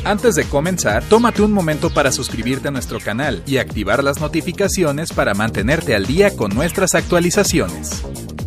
Antes de comenzar, tómate un momento para suscribirte a nuestro canal y activar las notificaciones para mantenerte al día con nuestras actualizaciones.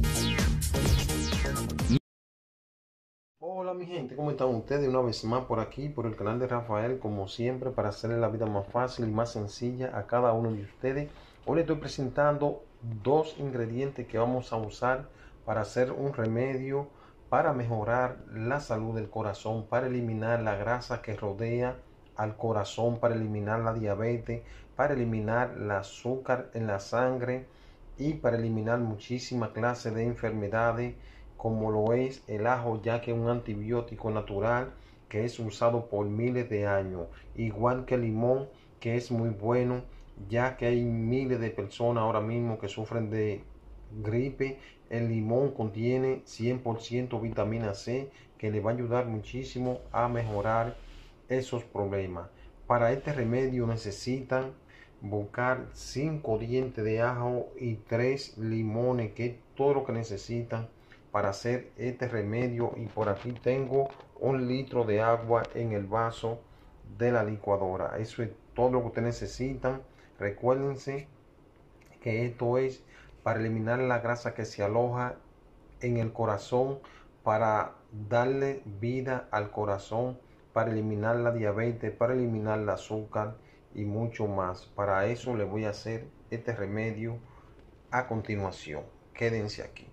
Hola mi gente, ¿cómo están ustedes? Una vez más por aquí, por el canal de Rafael, como siempre, para hacerle la vida más fácil y más sencilla a cada uno de ustedes. Hoy les estoy presentando dos ingredientes que vamos a usar para hacer un remedio para mejorar la salud del corazón, para eliminar la grasa que rodea al corazón, para eliminar la diabetes, para eliminar el azúcar en la sangre y para eliminar muchísimas clases de enfermedades como lo es el ajo, ya que es un antibiótico natural que es usado por miles de años, igual que el limón, que es muy bueno, ya que hay miles de personas ahora mismo que sufren de gripe. El limón contiene 100% vitamina C, que le va a ayudar muchísimo a mejorar esos problemas. Para este remedio necesitan buscar 5 dientes de ajo y 3 limones, que es todo lo que necesitan para hacer este remedio. Y por aquí tengo 1 litro de agua en el vaso de la licuadora. Eso es todo lo que ustedes necesitan. Recuérdense que esto es para eliminar la grasa que se aloja en el corazón, para darle vida al corazón, para eliminar la diabetes, para eliminar el azúcar y mucho más. Para eso les voy a hacer este remedio a continuación. Quédense aquí.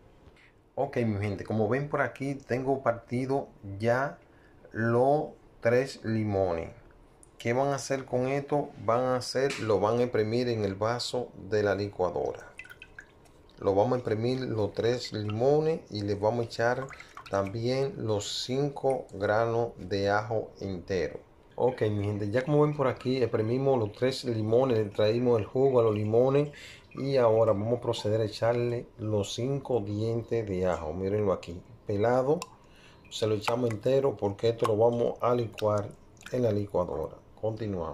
Ok, mi gente, como ven por aquí, tengo partido ya los 3 limones. ¿Qué van a hacer con esto? Lo van a imprimir en el vaso de la licuadora. Lo vamos a imprimir los 3 limones y le vamos a echar también los 5 granos de ajo entero. Ok, mi gente, ya como ven por aquí, exprimimos los 3 limones, le traímos el jugo a los limones y ahora vamos a proceder a echarle los 5 dientes de ajo. Mírenlo aquí, pelado, se lo echamos entero porque esto lo vamos a licuar en la licuadora. Continuamos.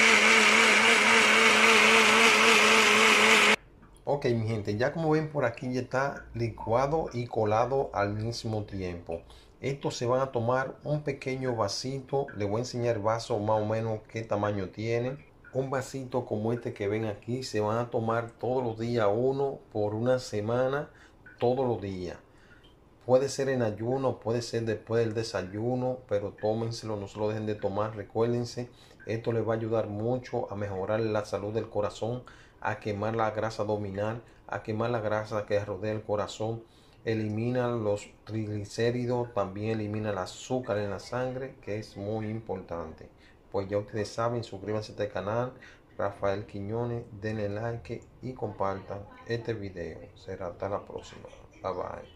Ok, mi gente, ya como ven por aquí ya está licuado y colado al mismo tiempo. Estos se van a tomar un pequeño vasito. Les voy a enseñar el vaso más o menos qué tamaño tiene. Un vasito como este que ven aquí se van a tomar todos los días uno por una semana, todos los días. Puede ser en ayuno, puede ser después del desayuno, pero tómenselo, no se lo dejen de tomar. Recuérdense, esto les va a ayudar mucho a mejorar la salud del corazón, a quemar la grasa abdominal, a quemar la grasa que rodea el corazón. Elimina los triglicéridos, también elimina el azúcar en la sangre, que es muy importante. Pues ya ustedes saben, suscríbanse a este canal, Rafael Quiñones, denle like y compartan este video. Será hasta la próxima. Bye bye.